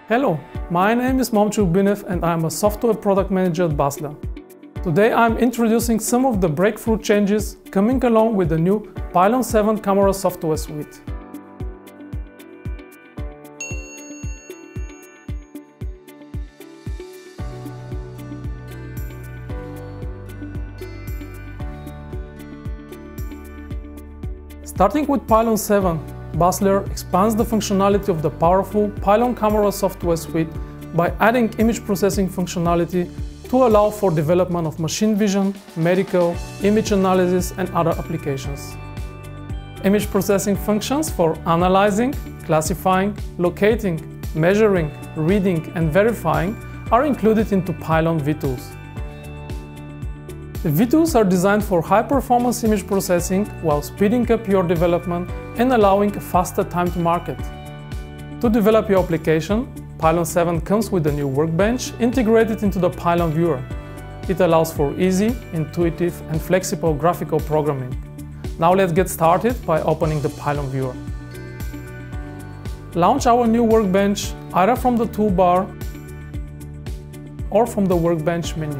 Hello, my name is Momchuk Binev and I am a software product manager at Basler. Today I am introducing some of the breakthrough changes coming along with the new Pylon 7 camera software suite. Starting with Pylon 7, Basler expands the functionality of the powerful Pylon camera software suite by adding image processing functionality to allow for development of machine vision, medical, image analysis and other applications. Image processing functions for analyzing, classifying, locating, measuring, reading and verifying are included into Pylon vTools. The vTools are designed for high-performance image processing while speeding up your development and allowing a faster time to market. To develop your application, Pylon 7 comes with a new Workbench integrated into the Pylon viewer. It allows for easy, intuitive and flexible graphical programming. Now let's get started by opening the Pylon viewer. Launch our new Workbench either from the toolbar or from the Workbench menu.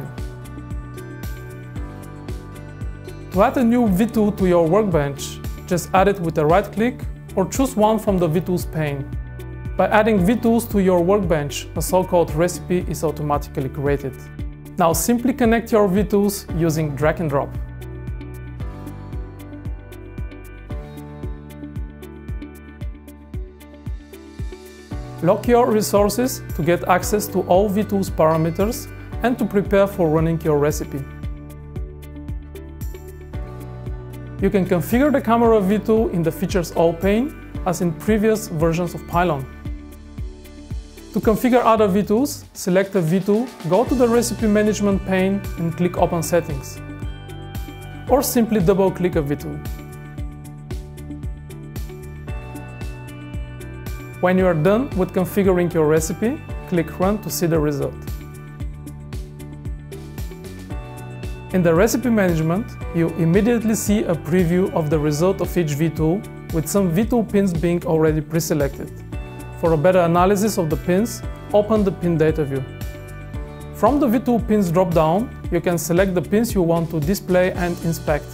To add a new vTool to your Workbench, just add it with a right click or choose one from the vTools pane. By adding vTools to your Workbench, a so-called recipe is automatically created. Now simply connect your vTools using drag and drop. Lock your resources to get access to all vTools parameters and to prepare for running your recipe. You can configure the camera vTool in the Features All pane, as in previous versions of Pylon. To configure other vTools, select a vTool, go to the Recipe Management pane and click Open Settings. Or simply double-click a vTool. When you are done with configuring your recipe, click Run to see the result. In the Recipe Management, you immediately see a preview of the result of each vTool, with some vTool pins being already pre-selected. For a better analysis of the pins, open the Pin Data view. From the vTool Pins drop-down, you can select the pins you want to display and inspect.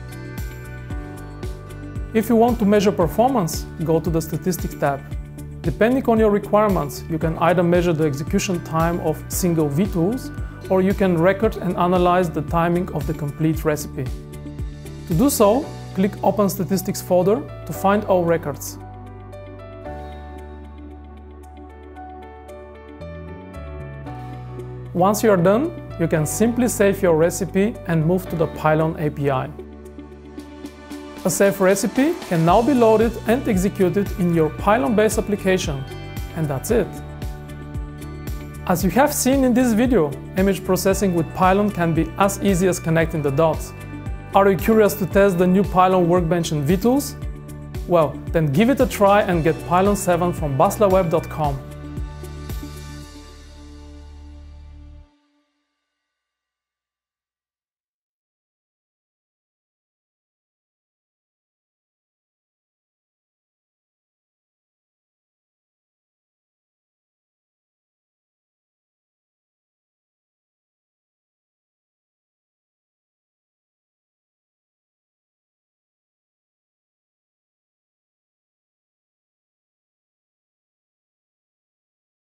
If you want to measure performance, go to the Statistics tab. Depending on your requirements, you can either measure the execution time of single vTools, or you can record and analyze the timing of the complete recipe. To do so, click Open Statistics folder to find all records. Once you are done, you can simply save your recipe and move to the Pylon API. A saved recipe can now be loaded and executed in your Pylon-based application, and that's it. As you have seen in this video, image processing with Pylon can be as easy as connecting the dots. Are you curious to test the new Pylon Workbench and vTools? Well, then give it a try and get Pylon 7 from baslerweb.com.